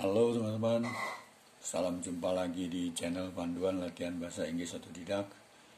Halo teman-teman, salam jumpa lagi di channel Panduan Latihan Bahasa Inggris Otodidak.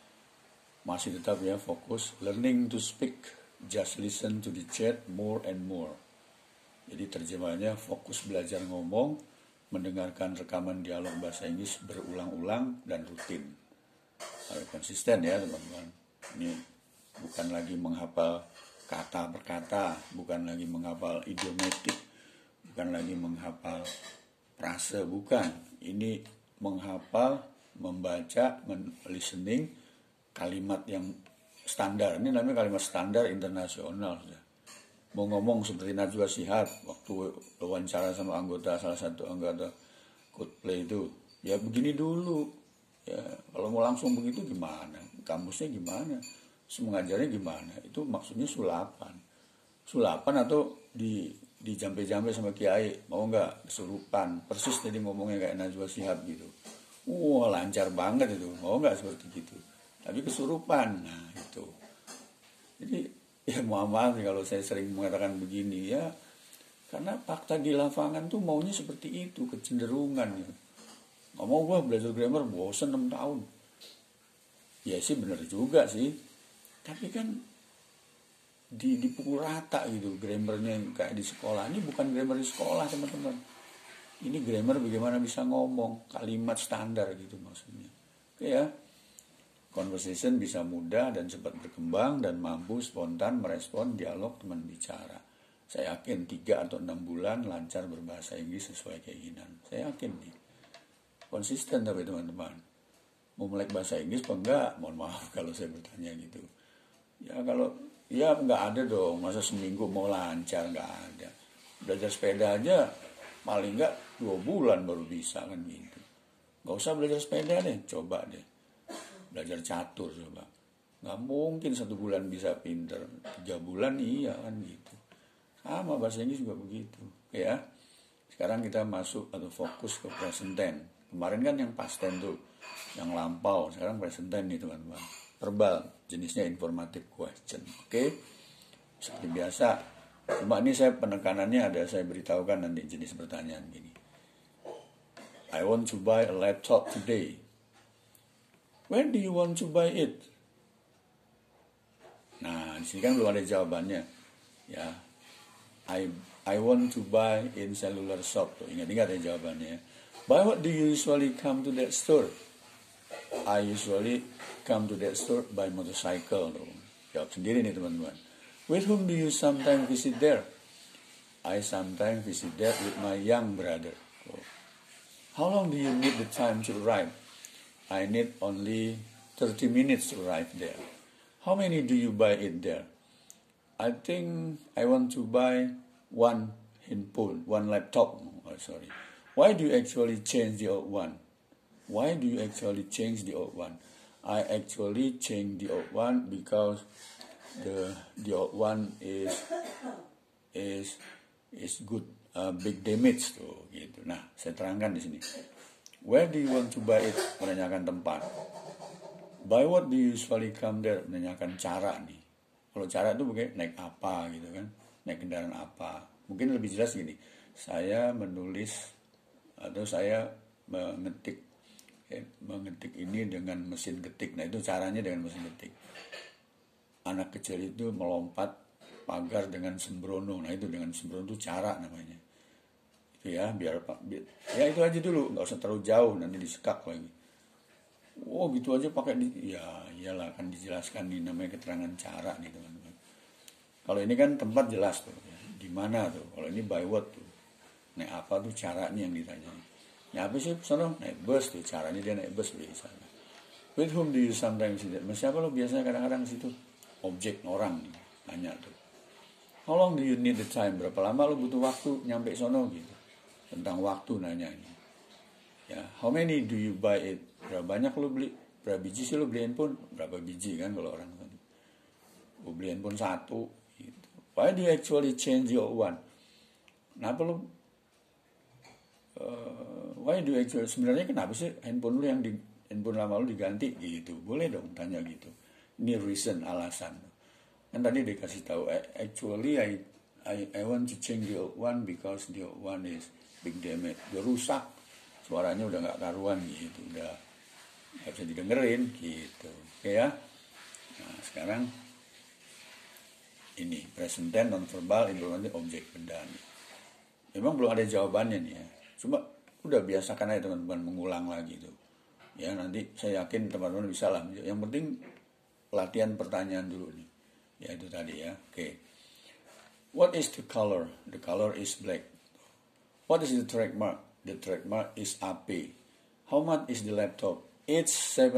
Masih tetap ya fokus learning to speak, just listen to the chat more and more. Jadi terjemahannya fokus belajar ngomong, mendengarkan rekaman dialog bahasa Inggris berulang-ulang dan rutin. Harus konsisten ya teman-teman. Ini bukan lagi menghafal kata per kata, bukan lagi menghafal idiomatik, bukan lagi menghafal frase, bukan. Ini menghafal, membaca, listening kalimat yang standar. Ini namanya kalimat standar internasional. Mau ngomong seperti Najwa Shihab waktu wawancara sama salah satu anggota Coldplay itu, ya begini dulu. Ya, kalau mau langsung begitu gimana? Kamusnya gimana? Mengajarnya gimana? Itu maksudnya sulapan atau di jampe-jampe sama kiai, mau nggak kesurupan persis jadi ngomongnya kayak Najwa Shihab gitu. Lancar banget itu, mau nggak seperti gitu, tapi kesurupan. Nah itu, jadi ya maaf nih kalau saya sering mengatakan begini ya, karena fakta di lapangan tuh maunya seperti itu, kecenderungan ya. Nggak mau gua belajar grammar, bosen 6 tahun. Ya sih bener juga sih, tapi kan dipukul rata gitu grammarnya kayak di sekolah. Ini bukan grammar di sekolah teman-teman, ini grammar bagaimana bisa ngomong kalimat standar gitu maksudnya. Oke ya, conversation bisa mudah dan cepat berkembang dan mampu spontan merespon dialog teman bicara. Saya yakin 3 atau 6 bulan lancar berbahasa Inggris sesuai keinginan. Saya yakin nih, konsisten. Tapi teman-teman mau melek bahasa Inggris apa enggak? Mohon maaf kalau saya bertanya gitu ya. Kalau ya nggak ada dong, masa seminggu mau lancar, nggak ada. Belajar sepeda aja paling nggak 2 bulan baru bisa kan gitu. Nggak usah belajar sepeda deh, coba deh belajar catur coba. Nggak mungkin 1 bulan bisa pinter, 3 bulan iya kan gitu. Sama bahasa Inggris juga begitu ya. Sekarang kita masuk atau fokus ke present tense. Kemarin kan yang past tense tuh, yang lampau. Sekarang present tense nih teman-teman. Verbal, jenisnya informative question. Oke, seperti biasa. Cuma ini saya penekanannya ada, saya beritahukan nanti jenis pertanyaan gini. I want to buy a laptop today. When do you want to buy it? Nah, di sini kan belum ada jawabannya. Ya, I want to buy in cellular shop. Tuh, ingat-ingat ya jawabannya. By what do you usually come to that store? I usually come to that store by motorcycle. Jawab sendiri nih teman-teman. With whom do you sometimes visit there? I sometimes visit there with my young brother. How long do you need the time to arrive? I need only 30 minutes to arrive there. How many do you buy it there? I think I want to buy one handphone, one laptop. Why do you actually change the old one? Why do you actually change the old one? I actually change the old one because the old one is good, big damage tuh gitu. Nah, saya terangkan di sini. Where do you want to buy it? Menanyakan tempat. By what do you usually come there? Menanyakan cara nih. Kalau cara itu mungkin naik apa gitu kan? Naik kendaraan apa? Mungkin lebih jelas gini. Saya menulis atau saya mengetik ini dengan mesin ketik. Nah itu caranya dengan mesin ketik. Anak kecil itu melompat pagar dengan sembrono. Nah itu dengan sembrono itu cara namanya. Itu ya, biar ya itu aja dulu, nggak usah terlalu jauh nanti disekak lagi. Gitu aja pakai ya iyalah, kan dijelaskan nih, namanya keterangan cara nih teman-teman. Kalau ini kan tempat jelas tuh ya. Di mana tuh. Kalau ini by what tuh. Naik apa tuh caranya yang ditanya. Ya apa sih sono naik bus tuh, caranya dia naik bus biasa. With whom do you sometimes visit? Siapa lo biasanya kadang-kadang situ? Objek orang nih, tanya tuh. How long do you need the time? Berapa lama lo butuh waktu nyampe sono gitu? Tentang waktu nanya ini. Ya, how many do you buy it? Berapa banyak lo beli? Berapa biji sih lo beli handphone? Berapa biji kan kalau orang kan? Gue beli handphone 1 gitu. Why do you actually change your one? Kenapa lo why do you actually, sebenarnya kenapa sih handphone lu yang handphone lama lu diganti gitu? Boleh dong tanya gitu. Ini reason, alasan. Kan tadi dikasih tahu actually I want to change the old one because the old one is big damage, udah rusak, suaranya udah nggak karuan gitu, udah nggak bisa didengerin gitu. Oke ya. Nah sekarang ini present tense non-verbal informatif objek benda nih. Memang belum ada jawabannya nih ya, cuma udah biasakan aja teman-teman mengulang lagi tuh ya, nanti saya yakin teman-teman bisa lah. Yang penting latihan pertanyaan dulu nih ya, itu tadi ya. Oke. What is the color? The color is black. What is the trademark? The trademark is AP. How much is the laptop? It's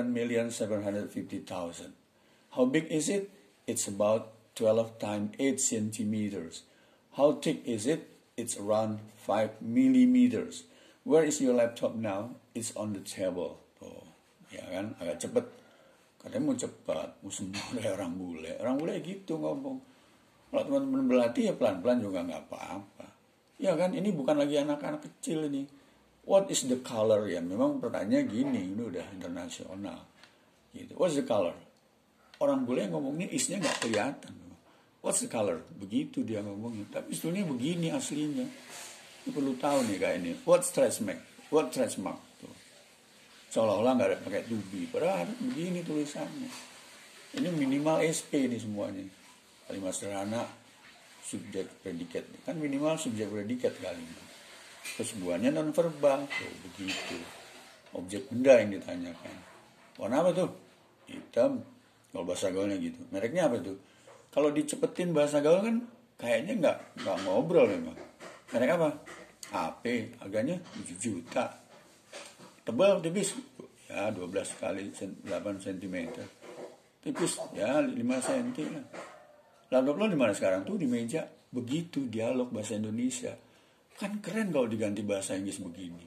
7,750,000. How big is it? It's about 12 times 8 centimeters. How thick is it? It's around 5 millimeters. Where is your laptop now? It's on the table. Tuh, ya kan, agak cepet. Katanya mau cepat, mau sembuh kayak orang bule. Orang bule gitu ngomong. Kalau teman-teman berlatih ya pelan-pelan juga nggak apa-apa. Ya kan, ini bukan lagi anak-anak kecil ini. What is the color? Ya memang pertanyaannya gini, ini udah internasional. Gitu. What's the color? Orang bule ngomongnya isnya nggak kelihatan. What's the color? Begitu dia ngomongnya. Tapi sebetulnya begini aslinya. Ini perlu tahu nih kayak ini. What's trademark? What trademark? Tuh. Seolah-olah nggak ada pakai to be. Padahal begini tulisannya. Ini minimal SP nih semuanya. Kalimat sederhana, subjek predikat. Kan minimal subjek predikat kalimat. Terus buahnya non verbal. Tuh, begitu. Objek benda yang ditanyakan. Warna apa tuh? Hitam. Kalau bahasa gaulnya gitu. Mereknya apa tuh? Kalau dicepetin bahasa gaul kan kayaknya nggak ngobrol memang. Merek apa? HP, harganya 7 juta. Tebal, tipis. Ya 12 kali 8 cm. Tipis, ya 5 cm lah. Laptop lo di mana sekarang? Tuh di meja. Begitu dialog bahasa Indonesia. Kan keren kalau diganti bahasa Inggris begini.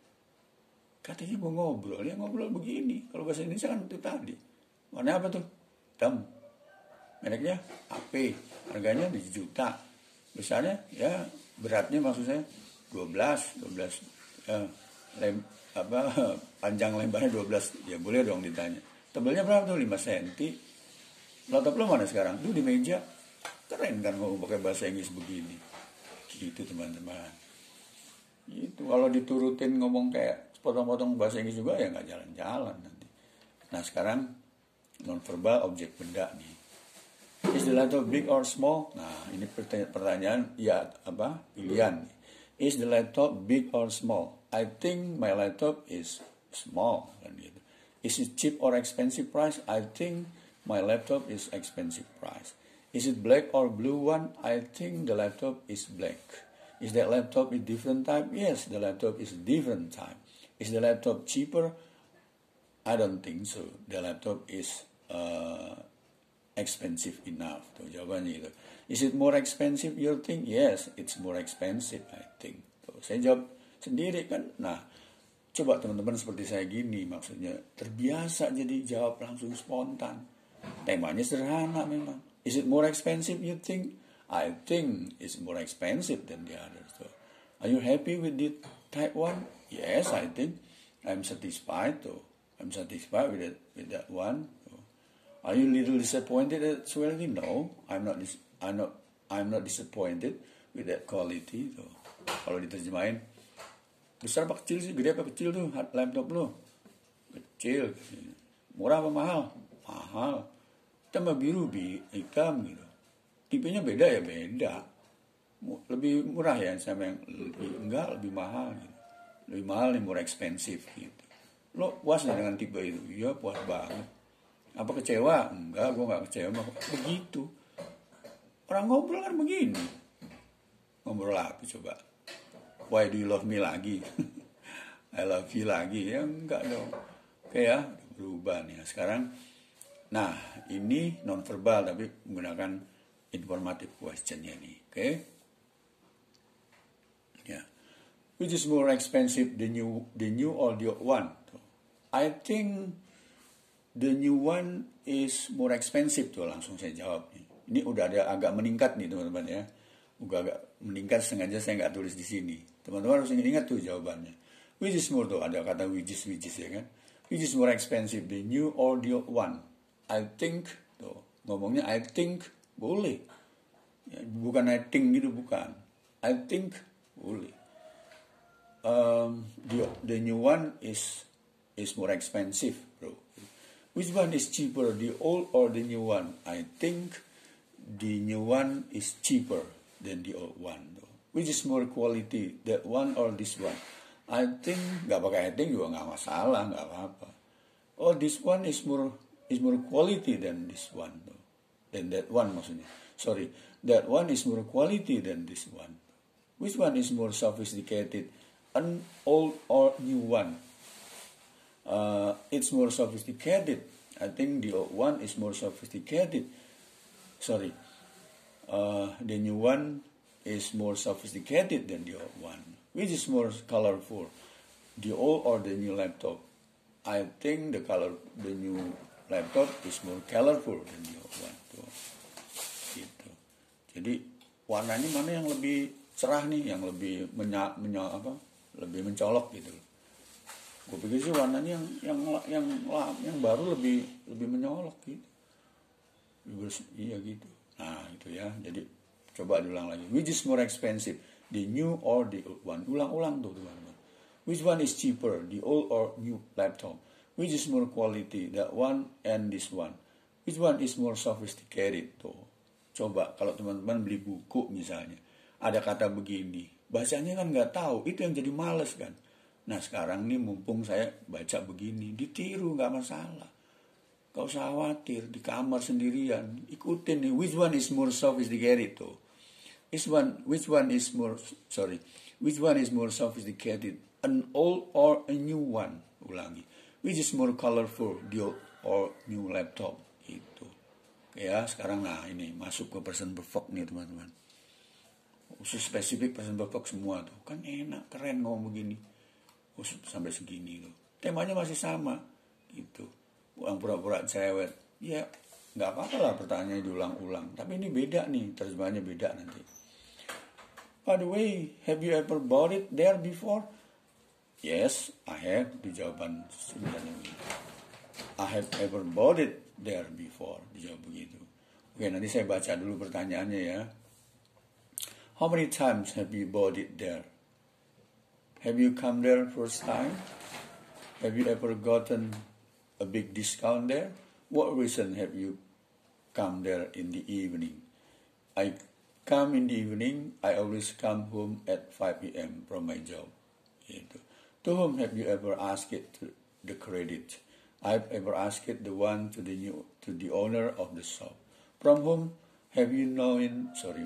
Katanya mau ngobrol, ya ngobrol begini. Kalau bahasa Indonesia kan itu tadi. Warna apa tuh? Hitam. Mereknya HP, harganya 7 juta. Besarnya ya beratnya maksud saya 12 panjang lebarnya 12. Ya boleh dong ditanya. Tebalnya berapa tuh? 5 cm. Laptop lo mana sekarang? Tuh di meja. Keren kan ngomong pakai bahasa Inggris begini. Gitu teman-teman. Itu kalau diturutin ngomong kayak potong-potong bahasa Inggris juga ya nggak jalan-jalan nanti. Nah sekarang non-verbal objek benda nih. Is the laptop big or small? Nah, ini pertanyaan ya apa? Pilihan. Is the laptop big or small? I think my laptop is small kan gitu. Is it cheap or expensive price? I think my laptop is expensive price. Is it black or blue one? I think the laptop is black. Is that laptop a different type? Yes, the laptop is a different type. Is the laptop cheaper? I don't think so. The laptop is expensive enough. Tuh jawabannya itu. Is it more expensive you think? Yes, it's more expensive I think. Tuh, saya jawab sendiri kan. Nah, coba teman-teman seperti saya gini, maksudnya terbiasa jadi jawab langsung spontan. Temanya sederhana memang. Is it more expensive you think? I think it's more expensive than the others. So, are you happy with the type 1? Yes, I think I'm satisfied. So, I'm satisfied with that one. Are you a little disappointed at quality? No, I'm not disappointed with that quality. So, kalau diterjemahin, besar apa kecil sih? Gede apa kecil tuh laptop lo? Kecil. Murah apa mahal? Mahal. Tambah biru, hitam gitu. Tipenya beda ya beda. Lebih murah ya sama yang lebih mahal gitu. Lebih mahal nih, more expensive gitu. Lo puas gak dengan tipe itu? Iya puas banget. Apa kecewa? Enggak, gue gak kecewa. Begitu. Orang ngobrol kan begini. Ngobrol apa coba? Why do you love me lagi? I love you lagi. Ya enggak dong. Oke ya, berubah nih. Sekarang, nah ini non-verbal tapi menggunakan informative questionnya nih. Oke? Ya. Which is more expensive, the new or the old one? I think the new one is more expensive tuh, langsung saya jawab nih. Ini udah ada agak meningkat nih teman-teman ya. Udah agak meningkat, sengaja saya nggak tulis di sini. Teman-teman harus ingat tuh jawabannya. Which is more tuh, ada kata which is ya kan. Which is more expensive, the new or the old one? I think tuh, ngomongnya I think boleh. Ya, bukan I think gitu, bukan. I think boleh. the new one is more expensive, bro. Which one is cheaper, the old or the new one? I think the new one is cheaper than the old one. Though. Which is more quality, that one or this one? I think nggak pakai I think juga nggak masalah, nggak apa-apa. Oh, this one is more quality than this one, though. Than that one maksudnya. Sorry, that one is more quality than this one. Which one is more sophisticated, an old or new one? It's more sophisticated. I think the old one is more sophisticated. Sorry, the new one is more sophisticated than the old one. Which is more colorful, the old or the new laptop? I think the new laptop is more colorful than the old one. Tuh. Gitu. Jadi warnanya mana yang lebih cerah nih, yang lebih lebih mencolok gitu. Gue pikir sih warnanya yang baru lebih menyolok gitu. Iya gitu. Nah itu ya. Jadi coba diulang lagi. Which is more expensive, the new or the old one? Ulang-ulang tuh teman-teman. Which one is cheaper, the old or new laptop? Which is more quality, that one and this one? Which one is more sophisticated? Tuh. Coba kalau teman-teman beli buku misalnya, ada kata begini, bacanya kan nggak tahu, itu yang jadi males kan. Nah sekarang nih mumpung saya baca begini, ditiru nggak masalah. Gak usah khawatir, di kamar sendirian, ikutin nih, which one is more sophisticated tuh. Which one is more sophisticated, an old or a new one? Ulangi. Which is more colorful, the old or new laptop? Gitu. Ya, sekarang nah ini masuk ke present perfect nih teman-teman. Khusus spesifik present perfect semua tuh. Kan enak, keren ngomong begini. Khusus sampai segini tuh. Temanya masih sama. Gitu. Orang pura-pura cewek. Ya, nggak apa-apa lah pertanyaannya diulang-ulang. Tapi ini beda nih, terjemahannya beda nanti. By the way, have you ever bought it there before? Yes, I have. Di jawaban sebenarnya begitu. I have ever bought it there before. Dijawab begitu. Oke, nanti saya baca dulu pertanyaannya ya. How many times have you bought it there? Have you come there first time? Have you ever gotten a big discount there? What reason have you come there in the evening? I come in the evening. I always come home at 5 p.m. from my job. Gitu. To whom have you ever asked it to the credit? I've ever asked it the one to the owner of the shop. From whom have you known it?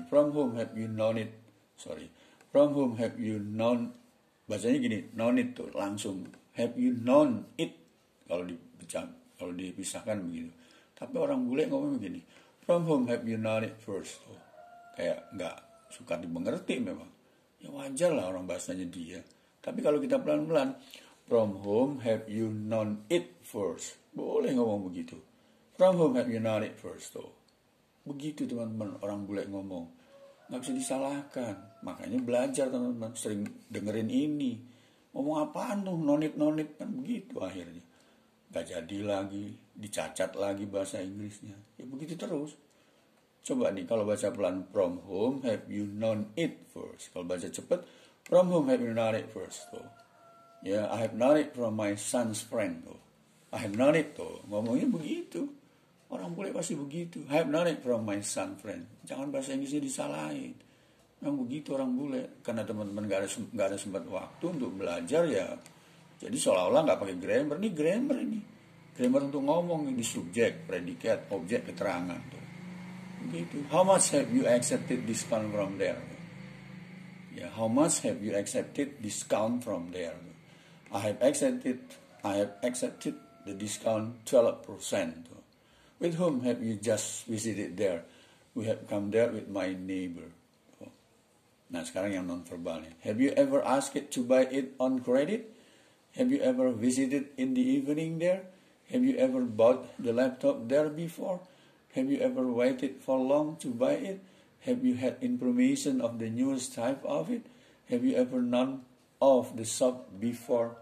Bacanya gini, known it tuh langsung. Have you known it? Kalau dipisahkan begitu. Tapi orang bule ngomong begini. From whom have you known it first? Tuh. Kayak nggak suka dimengerti memang. Ya wajar lah orang bahasanya dia. Tapi kalau kita pelan-pelan, from whom have you known it first? Boleh ngomong begitu. From whom have you known it first? Tuh. Begitu teman-teman, orang bule ngomong. Nggak bisa disalahkan. Makanya belajar teman-teman, sering dengerin ini. Ngomong apaan tuh, nonit kan begitu akhirnya. Nggak jadi lagi, dicacat lagi bahasa Inggrisnya. Ya begitu terus. Coba nih kalau baca pelan, from whom have you known it first? Kalau baca cepat, from whom have you known it first? Tuh. Ya, I have known it from my son's friend. Tuh. I have known it tuh. Ngomongnya begitu. Orang bule pasti begitu. I have known it from my son's friend. Jangan bahasa Inggrisnya disalahin. Memang begitu orang bule. Karena teman-teman gak ada sempat waktu untuk belajar ya. Jadi seolah-olah gak pakai grammar. Ini grammar ini. Grammar untuk ngomong ini subjek, predikat, objek, keterangan. Tuh. Begitu. How much have you accepted discount from there? Ya, how much have you accepted discount from there? I have accepted the discount 12%. With whom have you just visited there? We have come there with my neighbor. Nah, sekarang yang non-verbal nih. Have you ever asked it to buy it on credit? Have you ever visited in the evening there? Have you ever bought the laptop there before? Have you ever waited for long to buy it? Have you had information of the newest type of it? Have you ever known of the shop before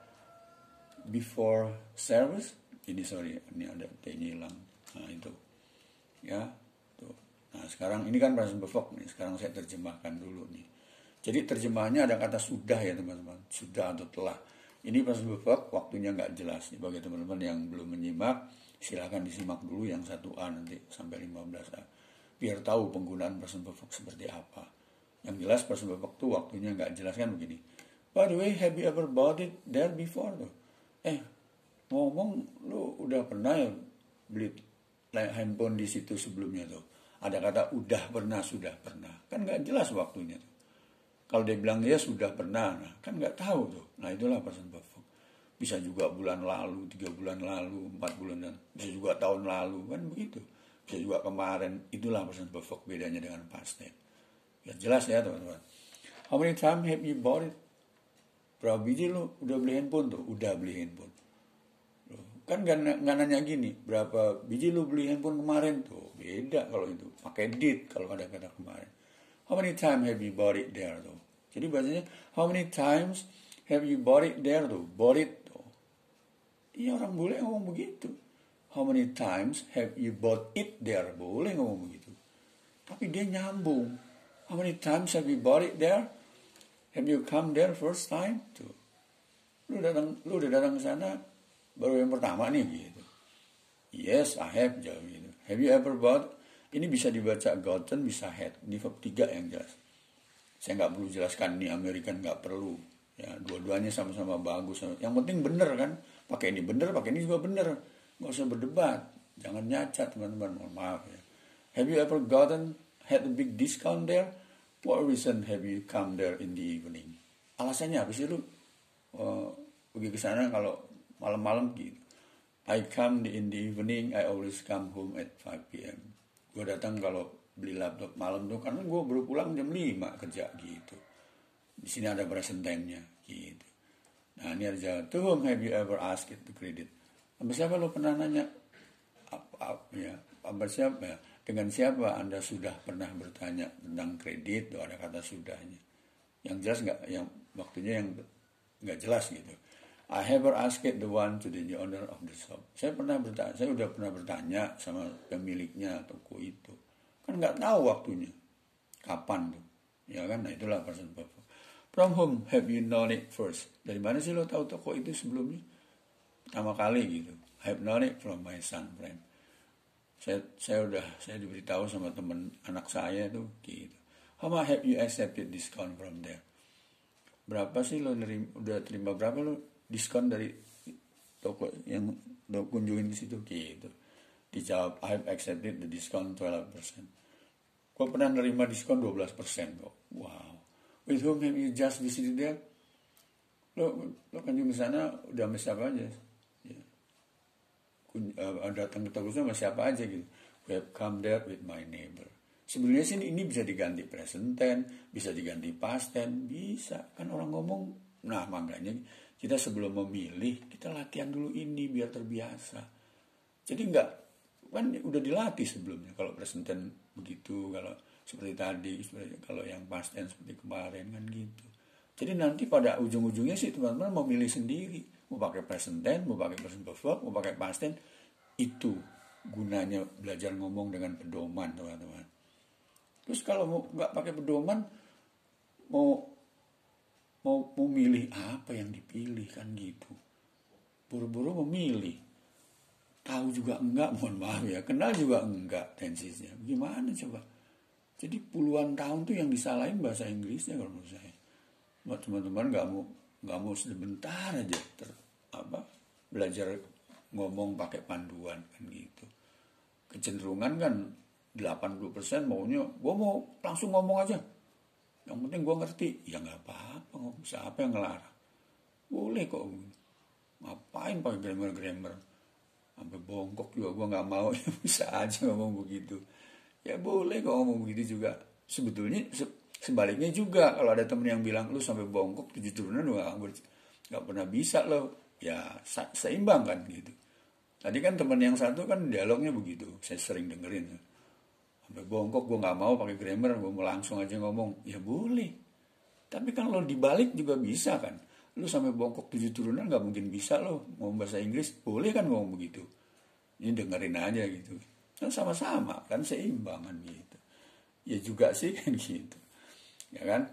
service? Ini ada T-nya hilang. Nah itu, ya. Tuh. Nah sekarang ini kan present perfect nih. Sekarang saya terjemahkan dulu nih. Jadi terjemahannya ada kata sudah ya teman-teman, sudah atau telah. Ini present perfect waktunya nggak jelas. Bagi teman-teman yang belum menyimak, silakan disimak dulu yang 1A nanti sampai 15A. Biar tahu penggunaan present perfect seperti apa. Yang jelas present perfect tuh waktunya nggak jelas kan begini. By the way, have you ever bought it there before tuh? Ngomong lu udah pernah ya beli handphone di situ sebelumnya tuh? Ada kata udah pernah, sudah pernah. Kan nggak jelas waktunya tuh. Kalau dia bilang ya sudah pernah, nah, kan nggak tahu tuh. Nah itulah present perfect. Bisa juga bulan lalu, 3 bulan lalu, 4 bulan lalu, bisa juga tahun lalu, kan begitu. Bisa juga kemarin, itulah present perfect bedanya dengan past tense. Ya jelas ya teman-teman. How many times have you bought it? Berapa biji lu udah beli handphone tuh? Udah beli handphone. Kan nggak nanya gini, berapa biji lu beli handphone kemarin tuh? Beda kalau itu. Pakai did kalau ada kata kemarin. How many times have you bought it there tuh? Jadi bahasanya, how many times have you bought it there tuh? Bought it tuh. Iya orang boleh ngomong begitu. How many times have you bought it there? Boleh ngomong begitu. Tapi dia nyambung. How many times have you bought it there? Have you come there first time? Tuh. Lu udah datang ke sana baru yang pertama nih gitu. Yes, I have, jawab gitu. Have you ever bought? Ini bisa dibaca gotten, bisa had. Ini verb 3 yang jelas. Saya nggak perlu jelaskan ini American, nggak perlu. Ya, dua-duanya sama-sama bagus. Yang penting bener kan. Pakai ini bener, pakai ini juga bener. Nggak usah berdebat. Jangan nyacat teman-teman. Mohon maaf ya. Have you ever had a big discount there? What reason have you come there in the evening? Alasannya apa sih lu pergi ke sana kalau malam-malam gitu? I come in the evening. I always come home at 5 p.m. Gue datang kalau beli laptop malam tuh karena gue baru pulang jam 5 kerja gitu. Di sini ada present tense-nya gitu. Nah ini ada jawab. To whom have you ever asked it to credit? Sama siapa lo pernah nanya? Apa siapa? Ya? Dengan siapa Anda sudah pernah bertanya tentang kredit? Tuh ada kata sudahnya. Yang jelas nggak? Yang waktunya yang nggak jelas gitu. I ever asked the one to the owner of the shop. Saya udah pernah bertanya sama pemiliknya toko itu. Kan nggak tahu waktunya. Kapan tuh. Ya kan, nah itulah present perfect. From whom have you known it first? Dari mana sih lo tahu toko itu sebelumnya? Pertama kali gitu. I have known it from my son friend. Saya diberitahu sama teman anak saya tuh gitu. How much have you accepted discount from there? Berapa sih lo udah terima berapa lo diskon dari toko yang lo kunjungin di situ gitu. Dijawab, I've accepted the discount 12%. Kok pernah nerima diskon 12% kok. Wow. With whom have you just visited there? Lo kunjung ke sana udah sama siapa aja? Ya. Datang ke toko sama siapa aja gitu. We have come there with my neighbor. Sebenarnya sih ini bisa diganti present tense, bisa diganti past tense, bisa. Kan orang ngomong, nah makanya kita sebelum memilih, kita latihan dulu ini biar terbiasa. Jadi kan udah dilatih sebelumnya. Kalau present tense begitu, kalau seperti tadi, kalau yang past tense seperti kemarin kan gitu. Jadi nanti pada ujung-ujungnya sih teman-teman mau milih sendiri. Mau pakai present tense, mau pakai present perfect, mau pakai past tense. Itu gunanya belajar ngomong dengan pedoman teman-teman. Terus kalau mau nggak pakai pedoman, mau milih apa yang dipilih kan gitu. Buru-buru memilih. Tahu juga enggak, mohon maaf ya. Kenal juga enggak tensisnya. Gimana coba? Jadi puluhan tahun tuh yang disalahin bahasa Inggrisnya kalau menurut saya. Teman-teman nggak mau sebentar aja belajar ngomong pakai panduan kan gitu. Kecenderungan kan 80% maunya gue mau langsung ngomong aja. Yang penting gue ngerti. Ya nggak apa-apa, siapa yang ngelarang? Boleh kok. Ngapain pakai grammar? Sampai bongkok juga gue nggak mau. Bisa aja ngomong begitu. Ya boleh kok ngomong begitu juga. Sebetulnya sebaliknya juga. Kalau ada temen yang bilang lu sampai bongkok 7 turunan nggak pernah bisa lo. Ya seimbang kan gitu. Tadi kan teman yang satu kan dialognya begitu. Saya sering dengerin. Sampai bongkok gue nggak mau pakai grammar, gue mau langsung aja ngomong. Ya boleh. Tapi kan lo dibalik juga bisa kan. Lu sampai bongkok 7 turunan nggak mungkin bisa lo ngomong bahasa Inggris. Boleh kan ngomong begitu. Ini dengerin aja gitu. Kan sama-sama kan seimbang kan gitu. Ya juga sih kan gitu. Ya kan.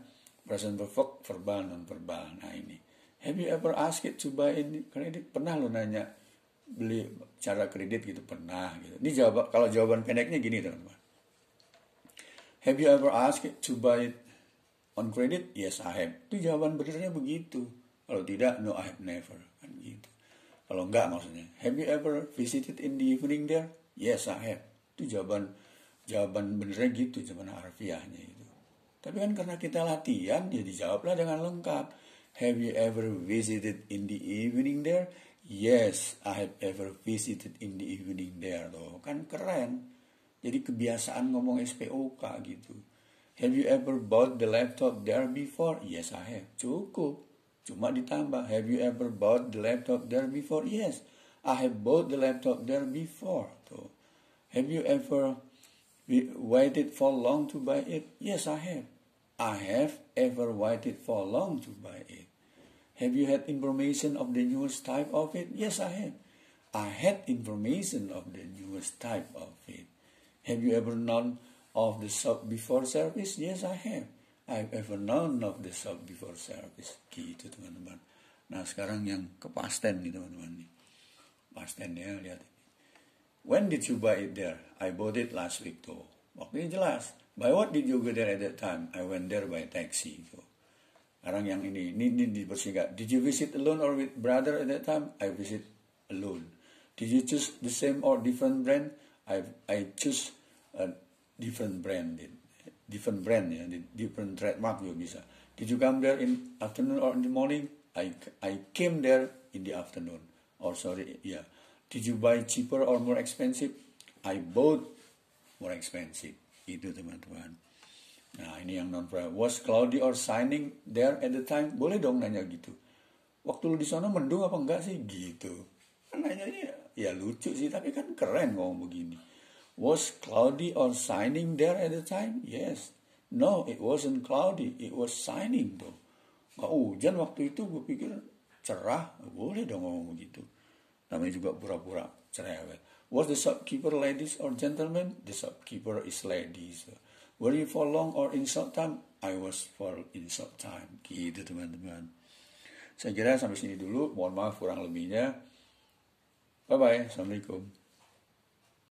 Present perfect, verbal, non-verbal. Nah ini. Have you ever asked it to buy in credit? Pernah lo nanya beli cara kredit gitu? Pernah gitu. Ini kalau jawaban pendeknya gini teman-teman. Have you ever asked it to buy it on credit? Yes, I have. Itu jawaban benernya begitu. Kalau tidak, no, I have never. Kan gitu. Kalau enggak maksudnya. Have you ever visited in the evening there? Yes, I have. Itu jawaban benernya gitu, jawaban harfiahnya itu. Tapi kan karena kita latihan, ya dijawablah dengan lengkap. Have you ever visited in the evening there? Yes, I have ever visited in the evening there. Tuh, kan keren. Jadi kebiasaan ngomong SPOK gitu. Have you ever bought the laptop there before? Yes, I have. Cukup. Cuma ditambah, have you ever bought the laptop there before? Yes, I have bought the laptop there before. Tuh. Have you ever waited for long to buy it? Yes, I have. I have ever waited for long to buy it. Have you had information of the newest type of it? Yes, I have. I had information of the newest type of it. Have you ever known of the shop before service? Yes, I have. I've ever known of the shop before service. Gitu teman-teman. Nah sekarang yang ke past tense nih teman-teman. Past tense ya, lihat ini. When did you buy it there? I bought it last week tuh. Waktunya jelas. By what did you go there at that time? I went there by taxi tuh. Sekarang yang ini dipersingkat. Did you visit alone or with brother at that time? I visit alone. Did you choose the same or different brand? I choose a different brand. Different brand ya, different trademark juga bisa. Did you come there in afternoon or in the morning? I came there in the afternoon. Or sorry, yeah. Did you buy cheaper or more expensive? I bought more expensive. Itu teman-teman. Nah ini yang non-verbal. Was cloudy or shining there at the time? Boleh dong nanya gitu. Waktu lu di sana mendung apa enggak sih? Gitu. Kan nanyanya ya lucu sih, tapi kan keren ngomong begini. Was cloudy or shining there at the time? Yes. No, it wasn't cloudy. It was shining tuh. Nggak hujan waktu itu, gue pikir cerah. Boleh dong ngomong begitu. Namanya juga pura-pura cerewet. Was the shopkeeper ladies or gentlemen? The shopkeeper is ladies. Were you for long or in short time? I was for in short time. Gitu teman-teman. Saya kira sampai sini dulu. Mohon maaf kurang lebihnya. Bye-bye. Assalamualaikum.